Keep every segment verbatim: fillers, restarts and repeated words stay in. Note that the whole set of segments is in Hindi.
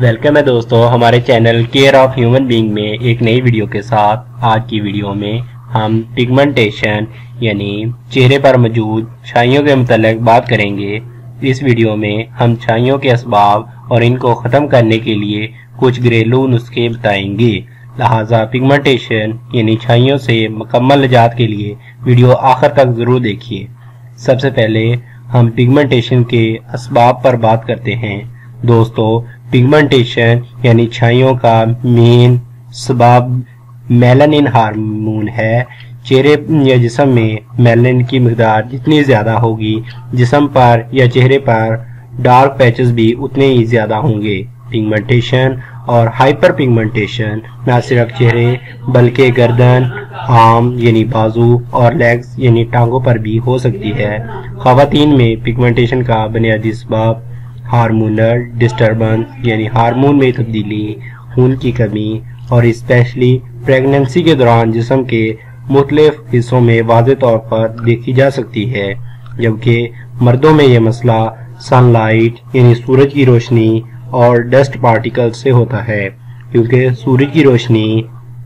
वेलकम है दोस्तों हमारे channel care of human being में एक नई वीडियो के साथ। आज की वीडियो में हम पिगमेंटेशन यानी चेहरे पर मौजूद छाइयों के मुतालिक बात करेंगे। इस वीडियो में हम छाइयों के असबाब और इनको ख़त्म करने के लिए कुछ घरेलू नुस्खे बताएंगे। लिहाजा पिगमेंटेशन यानी छाइयों से मुकम्मल निजात के लिए वीडियो आखिर तक ज़रूर देखिए। सबसे पहले हम पिगमेंटेशन के असबाब पर बात करते हैं। दोस्तों, पिगमेंटेशन यानी छाइयों का मेन सबब मेलानिन हार्मोन है। चेहरे या जिस्म में मेलानिन की मिकदार जितनी ज़्यादा होगी, जिस्म पर या चेहरे पर डार्क पैचेस भी उतने ही ज़्यादा होंगे। पिगमेंटेशन और हाइपर पिगमेंटेशन न सिर्फ चेहरे बल्कि गर्दन, आर्म यानी बाजू और लेग्स यानी टांगों पर भी हो सकती है। ख़वातीन में पिगमेंटेशन का बुनियादी सबब हार्मोनल डिस्टर्बेंस यानी हार्मोन में तब्दीली, खून की कमी और स्पेशली प्रेगनेंसी के दौरान जिस्म के मुख्तलिफ हिस्सों में वाज़ेह तौर पर देखी जा सकती है। जबकि मर्दों में यह मसला सनलाइट यानी सूरज की रोशनी और डस्ट पार्टिकल से होता है, क्योंकि सूरज की रोशनी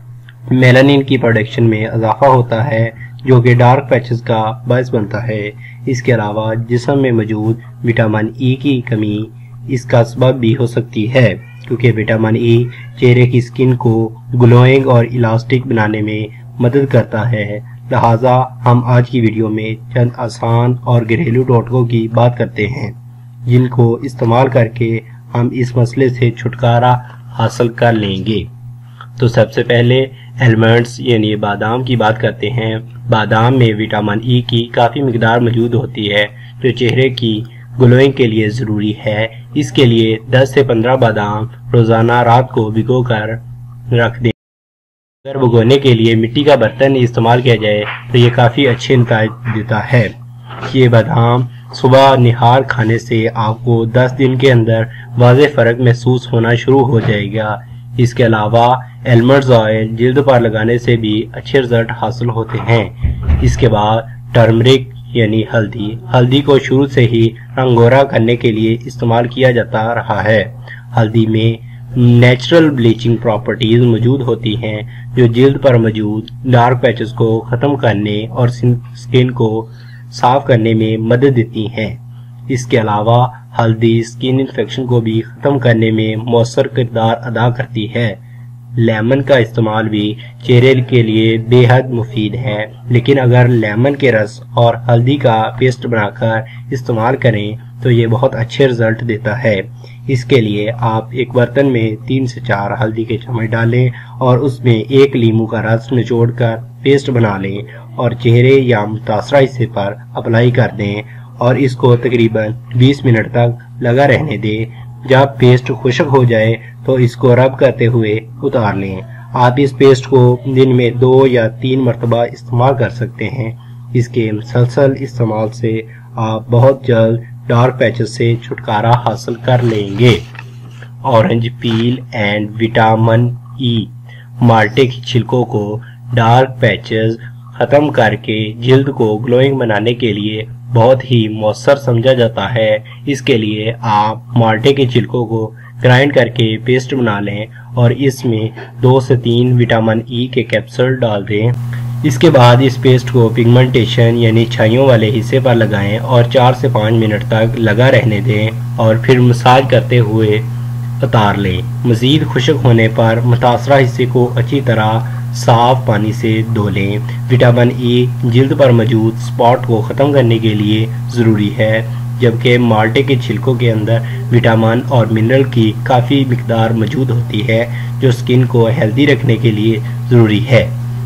मेलानिन की प्रोडक्शन में इजाफा होता है जो कि डार्क पैचेस का बायस बनता है। इसके अलावा जिस्म में मौजूद विटामिन ई की कमी इसका सबब भी हो सकती है, क्योंकि विटामिन ई चेहरे की स्किन को ग्लोइंग और इलास्टिक बनाने में मदद करता है। लिहाजा हम आज की वीडियो में चंद आसान और घरेलू टोटकों की बात करते हैं, जिनको इस्तेमाल करके हम इस मसले से छुटकारा हासिल कर लेंगे। तो सबसे पहले एलमंड्स यानी बादाम की बात करते हैं। बादाम में विटामिन ई की काफ़ी मिकदार मौजूद होती है, जो चेहरे की ग्लोइंग के लिए ज़रूरी है। इसके लिए दस से पंद्रह बादाम रोज़ाना रात को भिगो कर रख दें। अगर भिगोने के लिए मिट्टी का बर्तन इस्तेमाल किया जाए तो ये काफ़ी अच्छे नतीजे देता है। ये बादाम सुबह निहार खाने से आपको दस दिन के अंदर वाज़ेह फ़र्क महसूस होना शुरू हो जाएगा। इसके अलावा एलमंड्स ऑयल जिल्द पर लगाने से भी अच्छे रिजल्ट हासिल होते हैं। इसके बाद टर्मरिक यानी हल्दी हल्दी को शुरू से ही रंगोरा करने के लिए इस्तेमाल किया जाता रहा है। हल्दी में नेचुरल ब्लीचिंग प्रॉपर्टीज मौजूद होती हैं, जो जिल्द पर मौजूद डार्क पैचेस को ख़त्म करने और स्किन को साफ करने में मदद देती हैं। इसके अलावा हल्दी स्किन इन्फेक्शन को भी ख़त्म करने में मौसर किरदार अदा करती है। लेमन का इस्तेमाल भी चेहरे के लिए बेहद मुफीद है, लेकिन अगर लेमन के रस और हल्दी का पेस्ट बनाकर इस्तेमाल करें तो ये बहुत अच्छे रिजल्ट देता है। इसके लिए आप एक बर्तन में तीन से चार हल्दी के चम्मच डालें और उसमें एक लीमू का रस निचोड़कर पेस्ट बना लें और चेहरे या मुतासरा हिस्से पर अप्लाई कर दें और इसको तकरीबन बीस मिनट तक लगा रहने दें। जब पेस्ट खुश्क हो जाए तो इसको रब करते हुए उतार लें। आप इस पेस्ट को दिन में दो या तीन मरतबा इस्तेमाल कर सकते हैं। इसके मुसलसल इस्तेमाल से आप बहुत जल्द डार्क पैचेस से छुटकारा हासिल कर लेंगे। Orange peel and vitamin E माल्टे की छिलकों को डार्क पैचेस ख़त्म करके जिल्द को ग्लोइंग बनाने के लिए बहुत ही मौसर समझा जाता है। इसके लिए आप माल्टे के छिलकों को ग्राइंड करके पेस्ट बना लें और इसमें दो से तीन विटामिन ई के कैप्सूल डाल दें। इसके बाद इस पेस्ट को पिगमेंटेशन यानी छाइयों वाले हिस्से पर लगाएं और चार से पाँच मिनट तक लगा रहने दें और फिर मसाज करते हुए उतार लें। मज़ीद खुश्क होने पर मुतासरा हिस्से को अच्छी तरह साफ पानी से धो लें। विटामिन ई जिल्द पर मौजूद स्पॉट को ख़त्म करने के लिए ज़रूरी है, जबकि माल्टे के छिलकों के अंदर विटामिन और मिनरल की काफ़ी मिकदार मौजूद होती है, जो स्किन को हेल्दी रखने के लिए ज़रूरी है।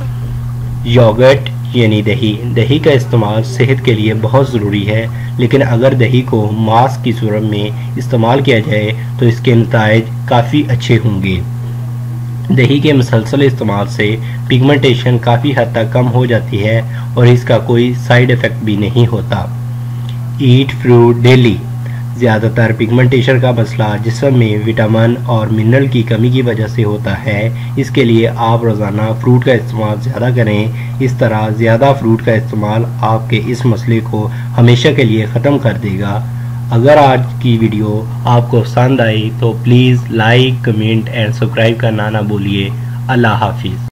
योगर्ट यानी दही दही का इस्तेमाल सेहत के लिए बहुत ज़रूरी है, लेकिन अगर दही को मास्क की सूरत में इस्तेमाल किया जाए तो इसके नताइज काफ़ी अच्छे होंगे। दही के मुसलसल इस्तेमाल से पिगमेंटेशन काफ़ी हद तक कम हो जाती है और इसका कोई साइड इफ़ेक्ट भी नहीं होता। ईट फ्रूट डेली ज़्यादातर पिगमेंटेशन का मसला जिस्म में विटामिन और मिनरल की कमी की वजह से होता है। इसके लिए आप रोज़ाना फ्रूट का इस्तेमाल ज़्यादा करें। इस तरह ज़्यादा फ्रूट का इस्तेमाल आपके इस मसले को हमेशा के लिए ख़त्म कर देगा। अगर आज की वीडियो आपको पसंद आई तो please like, comment and subscribe करना ना भूलिए। अल्लाह हाफिज़।